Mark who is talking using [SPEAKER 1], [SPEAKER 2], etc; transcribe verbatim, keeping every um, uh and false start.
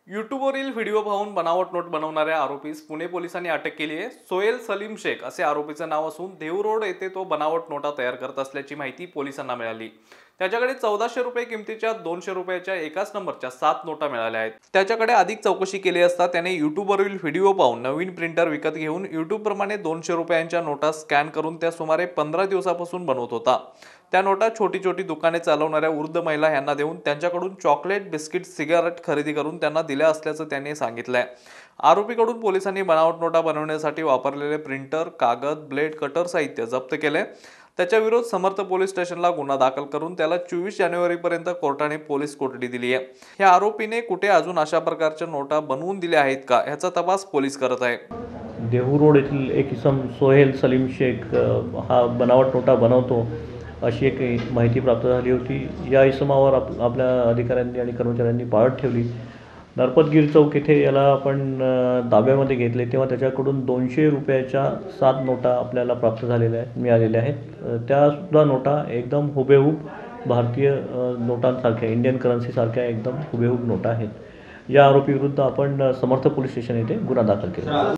[SPEAKER 1] यूट्यूबवरील video पाहून बनावट note बनवणाऱ्या आरोपीस पुणे पोलिसांनी अटक केली आहे। सोहेल सलीम शेख असे आरोपीचं नाव असून देहू रोड येथे तो बनावट नोटा तयार करत असल्याची माहिती पोलिसांना मिळाली। त्याच्याकडे चौदाशे रुपये किमतीच्या दोनशे रुपयाच्या एकाच नंबरच्या सात नोटा मिळाल्या आहेत। त्याच्याकडे अधिक चौकशी केली असता त्याने यूट्यूबवरील व्हिडिओ पाहून नवीन प्रिंटर विकत घेऊन यूट्यूब प्रमाणे दोनशे रुपयांच्या नोटा स्कॅन करून त्या सुमारे पंधरा दिवसापासून बनवत होता। त्या नोटा छोटी छोटी दुकाने चालवणाऱ्या वृद्ध महिला यांना देऊन त्यांच्याकडून चॉकलेट, बिस्किट, सिगारेट खरेदी करून त्यांना दिल्या असल्याचं त्यांनी सांगितलंय। आरोपीकडून पोलिसांनी बनावट नोटा बनवण्यासाठी वापरलेले प्रिंटर, कागद, ब्लेड, कटर साहित्य जप्त केले। त्याच्या विरोध समर्थ पोलीस स्टेशनला गुन्हा दाखल करून त्याला चोवीस जानेवारी पर्यंत कोर्टाने पोलीस कोठडी दिली आहे। या आरोपीने कुठे अजून अशा प्रकारच्या नोटा बनवून दिल्या आहेत का याचा तपास पोलीस करत आहे।
[SPEAKER 2] देहू रोड येथील एक इसम सोहेल सलीम शेख हा बनावट नोटा बनवतो अशी एक माहिती प्राप्त झाली होती। या इसमावर आप आपल्या अधिकाऱ्यांनी आणि कर्मचाऱ्यांनी पाळत ठेवली। नरपतगीर चौक येथे याला आपण ताब्यामध्ये घेतले तेव्हा त्याच्याकडून दोनशे रुपयाच्या सात नोटा आपल्याला प्राप्त झालेल्या आहेत मिळालेल्या आहेत। त्यासुद्धा नोटा एकदम हुबेहूब भारतीय नोटांसारख्या, इंडियन करन्सीसारख्या एकदम हुबेहूब नोटा आहेत। या आरोपीविरुद्ध आपण समर्थ पोलीस स्टेशन येथे गुन्हा दाखल केला।